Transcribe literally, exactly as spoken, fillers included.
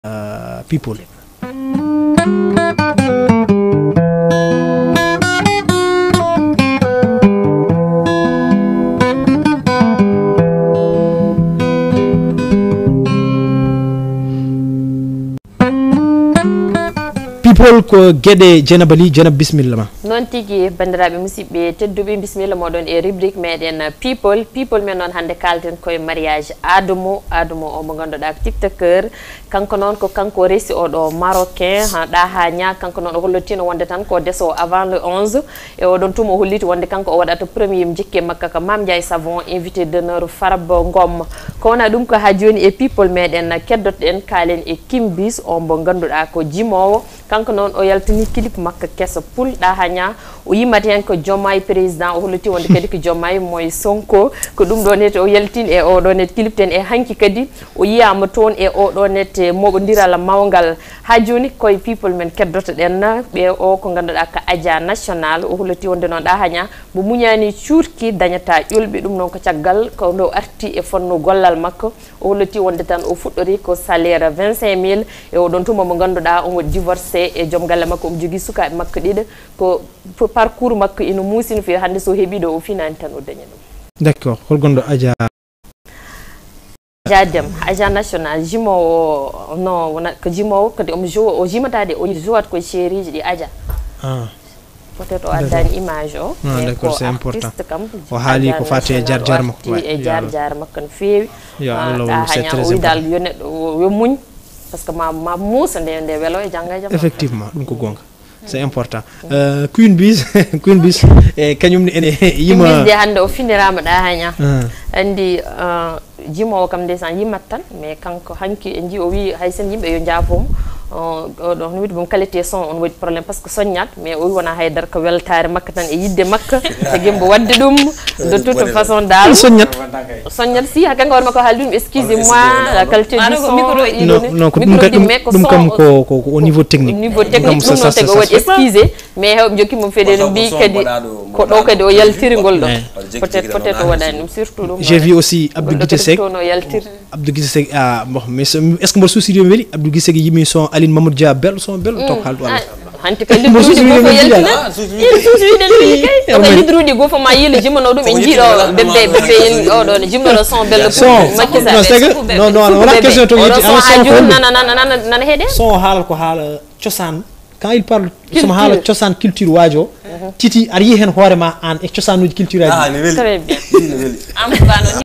uh, people. People ko gede Dieynaba Ly Dieynaba bismillah ma non tigi bandiraɓe musidɓe tedduɓe bismillah moɗon e rubrique meɗen people people men noon hande kalten koye mariage Adamo Adamo o mo ganduɗa ko tiktoker kanko noon ko kanko resi oɗo marocain ɗa ha ña kanko noon o hollotino wonde tan ko deso avant le onze e oɗon tuma o holliti wonde kanko o waɗata premier jikke makka ko Mame Ndiaye Savon invité d'honneur Farba Ngom ko wona ɗum ko ha joni e people meɗen keddotoɗen kalen e Kimbis o mo ganduɗa ko jimowo kanko noon o yaltini clip makka kesso pulɗa ha ña o yimata hen ko Diomaye président o holliti wonde kadi ko Diomaye moye Sonko ko ɗum ɗo nete o yaltini e oɗo net clip ten e hanki kadi o yiyama toon e oɗo nete moɓodiral mawgal ha joni koye people men keddotoɗen ɓe o ko ganduɗa ko Adja national o holliti wonde noon ɗa ha ña mo muñani cuurki dañata ƴulɓe ɗum noon ko caggal ko ndo arti e fonno gollal makko o holliti wonde tan o fuɗɗori ko salaire vingt-cinq mille e oɗon tuma mo ganduɗa on waɗi divorcé e joom galle makko omo jogui sukaɓe makko ɗiɗo ko parcours makko ino muusino fewi hande so heeɓi ɗo o finani tan o dañi ɗum d' accord hol gonɗo Adja Adja Dem Adja national jimowo non wona ko jimowo kadi omo joue o jimatade o jouat koye série ji ɗi Adja ah peut être o addani image o d' accord c'est important kam o haali ko fati e jar jar makko e jar jar makko no fewi yo Allah c'est très important o dal yo neɗɗo yo muñ parce que ma ma muusa nde nde welo e jangga jam effectivement ɗum ko gonga c'est important euh Queen Biz Queen Biz e kañum ni ene yima Queen Biz de hande o finirama ɗa ha ña andi jimowo kam ndesan yimat tan mais kanko hanki en ji o wi hay sen yimɓe yo jaafomo o ɗo no wiide bom qualité son on waɗi probléme par ce que soññat mais o wi wona haydara ko weltare makka tan e yidde makka e gembo wadde ɗum de toute façon dal soññat soññat si ha kanko warma ko haali ɗum excusez moi la qualité du son non non ko ɗum ɗum kam ko ko au niveau technique niveau technique ɗum noon tawi o waɗi excusé mais hewɓe jokkimo feɗele mbi kadi ko ɗo kadi o yaltiri ngol ɗo peut être peut être o waɗani ɗum surtout ɗum j'ai vu aussi Abdou Guité Seck no yaltir Abdou Guité Seck ah bon mais est ce que mbo souci yo weli Abdou Guité Seck yimi son Aline Mamadou Dia bel son bel tok haldo Allah hanti kadi lidruji go fo yaltina il suusuide wi kay o lidruji go fo ma yile jimano dum en jiido bebbe bebbe o do jimano son bel makki sa non non wala question to yiti ama son nan nan nan nan hede son haal ko haal ciosan quand il parle sama haala ciosan culture wajo titi ari hen hoore ma an e ciosanuji culture aji très bien am bano